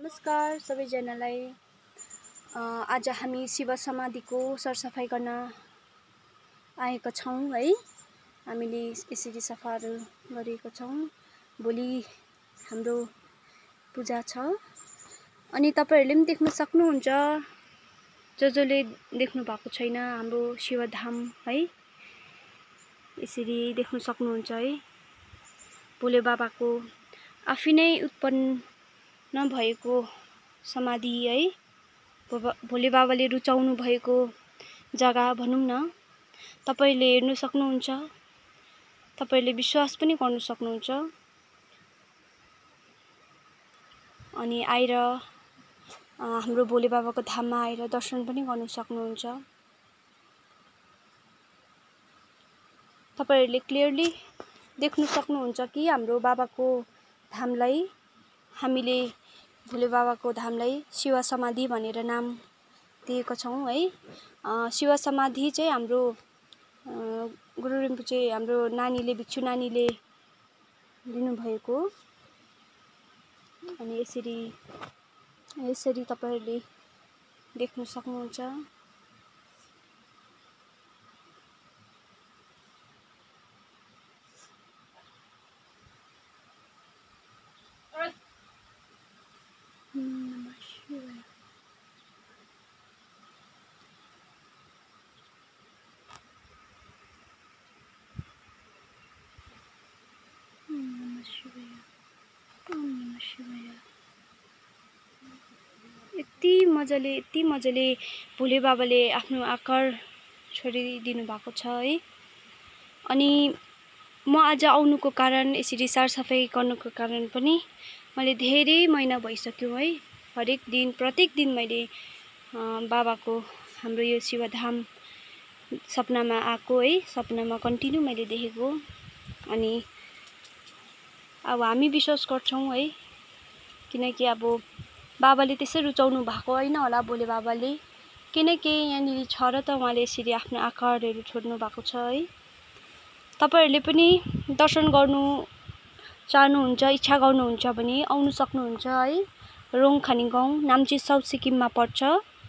नमस्कार सबैजनालाई। आज हामी शिव समाधिको सरसफाइ गर्न आएका छौँ है। हामीले यसरी सफाहरू गरेका छौँ। भोलि हाम्रो पूजा छ अनि तपाईहरुले पनि देख्न सक्नुहुन्छ। जसले देख्नु भएको छैन हाम्रो शिवधाम है, यसरी देख्न सक्नुहुन्छ है। भोले बाबाको आफै नै उत्पन्न भएको समाधि है, भोले बाबाले रुचाउनु भएको जग्गा भनौं न। तपाईले हेर्न सक्नुहुन्छ, तपाईले विश्वास पनि गर्न सक्नुहुन्छ अनि आएर हाम्रो भोले बाबाको धाममा आएर दर्शन पनि गर्न सक्नुहुन्छ। तपाईहरुले क्लियरली देख्न सक्नुहुन्छ कि हाम्रो बाबाको धामलाई हामीले भोले बाबाको धामलाई शिव समाधि भनेर नाम दिएका छौं है। शिव समाधि चाहिँ हाम्रो गुरु रिम्पोछे हाम्रो नानीले, भिक्षु नानीले दिनु भएको। अनि यसरी तपाईहरुले देख्न सक्नुहुन्छ। Namah Shivay. Namah Shivay. Namah Shivay. यति मजाले भोले बाबाले आफ्नो आकार छोडिदिनु भएको छ है। अनि म आज आउनुको कारण, यसरी सरसफाइ गर्नुको कारण पनि मैले धेरै महिना भइसक्यो है। हरेक दिन प्रत्येक दिन मैले बाबाको हाम्रो यो शिवधाम सपनामा आएको है, सपनामा कन्टिन्यू मैले देखेको। अनि अब हामी विश्वास गर्छौं है, किनकि अब बाबाले त्यसै रुचाउनु भएको हैन होला भोले बाबाले, किनकि यहाँनिर छ र त उहाँले यसरी आफ्नो आकारहरू छोड्नु भएको छ है। तपाईहरुले पनि दर्शन गर्नु चाहनुहुन्छ, इच्छा गर्नुहुन्छ भने आउनु सक्नुहुन्छ है। रोङखानी गाउँ नाम्ची साउथ सिक्किममा पर्छ।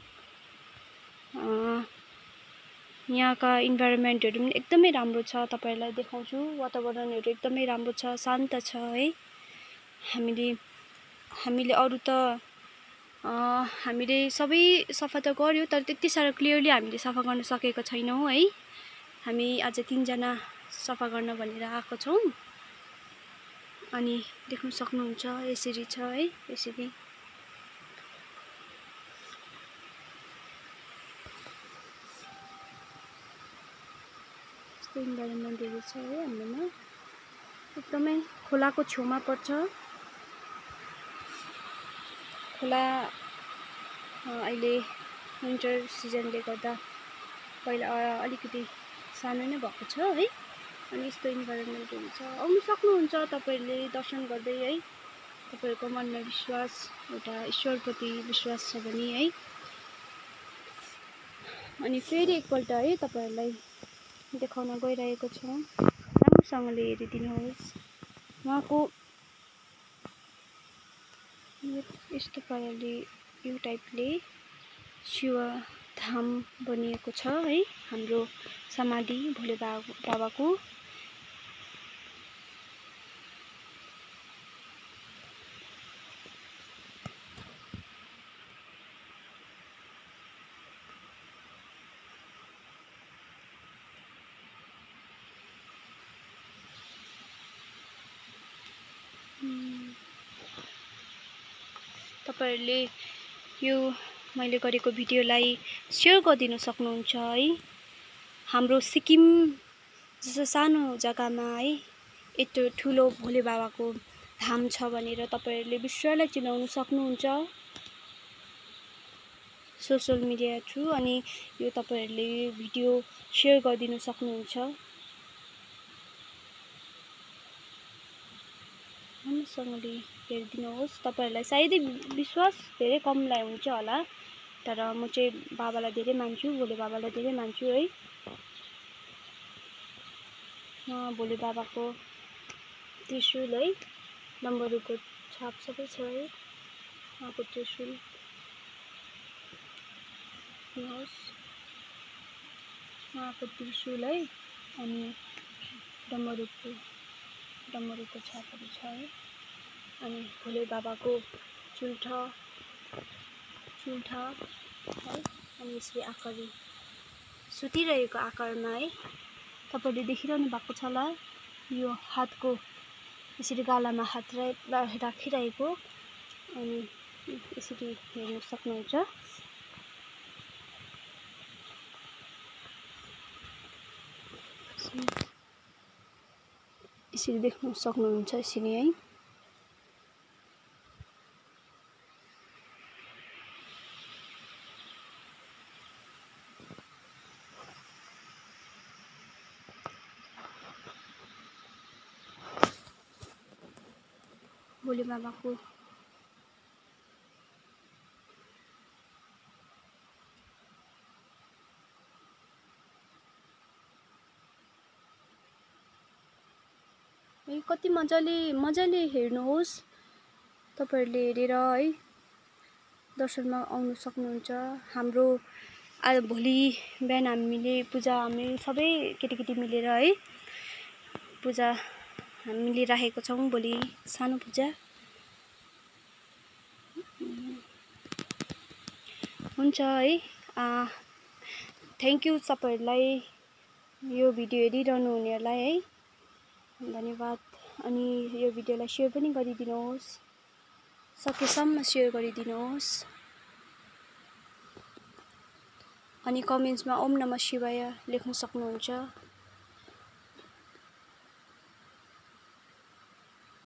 यहाँका इन्भाइरोमेन्टहरू पनि एकदमै राम्रो छ, तपाईहरुलाई देखाउँछु। वातावरणहरू एकदमै राम्रो छ, शान्त छ है। हामीले अरु त हामीले सबै सफा त गर्यो, तर त्यति साह्रो क्लियरली हामीले सफा गर्न सकेको छैनौं है। हामी आज 3 जना सफा गर्न भनेर आएको छौं। अनि देख्न सक्नुहुन्छ यसरी छ है, यसरी यस्तो इन्भाइरोमेन्टहरू छ है हाम्रोमा। एकदमै खोलाको छेउमा पर्छ। खोला अहिले विन्टर सिजनले गर्दा पहिला अलिकति सानो नै भएको छ है। अनि यस्तो इन्भाइरोमेन्टहरू छ, आउनु सक्नुहुन्छ तपाईहरुले दर्शन गर्दै है। तपाईहरुको मनमा विश्वास, एउटा ईश्वरप्रति विश्वास छ भने है। अनि फेरि एकपल्ट है तपाईहरुलाई देखाउन गइरहेको छौं। राम्रोसँगले हेरिदिनुहोस्। उहाँको यस्तो पाराले यो टाइपले शिवधाम बनिएको छ है, हाम्रो समाधि भोले बाबाको। तपाईहरुले यो मैले गरेको भिडियोलाई शेयर गरिदिन सक्नुहुन्छ है। हाम्रो सिक्किम जस्तो सानो जग्गामा है यत्रो ठुलो भोले बाबाको धाम छ भनेर तपाईहरुले विश्वलाई चिनाउन सक्नुहुन्छ सोशल मिडिया थ्रु। अनि यो तपाईहरुले भिडियो शेयर गरिदिन सक्नुहुन्छ। राम्रोसँगले हेरिदिनुहोस्। तपाईहरुलाई सायदै विश्वास धेरै कमलाई हुन्छ होला, तर म चाहिँ बाबालाई धेरै मान्छु, भोले बाबालाई धेरै मान्छु है। भोले बाबाको त्रिशूल है, डम्बरुको छाप सबै छ है। उहाँको त्रिशूल हेर्नुहोस्, उहाँको त्रिशूल है, अनि डमरुको छापहरू छ है, अनि भोले बाबाको चुल्ठा है, अनि यसरी आकारी सुतिरहेको आकारमा है, तपाईले देखिरहनु भएको छ होला, यो हातको यसरी गालामा हात राखिरहेको, अनि यसरी हेर्न सक्नुहुन्छ। यसरी देख्न सक्नुहुन्छ, यसरी है। भोले बाबाको है, कति मजाले हेर्नुहोस्, तपाईहरुले हेरेर है दर्शनमा आउन सक्नुहुन्छ। हाम्रो आज भोलि बिहान हामीले सबै केटीकेटी मिलेर है पूजा हामीले राखेको छौं, भोलि सानो पूजा हुन्छ है। थ्यांक यू तपाईहरुलाई, यो भिडियो हेरिरहनु हुनेहरुलाई है, धन्यवाद। अनि यो भिडियोलाई शेयर पनि गरिदिनुहोस्, सकेसम्म शेयर गरिदिनुहोस्, अनि कमेन्ट्समा ओम नमः शिवाय लेख्न सक्नुहुन्छ।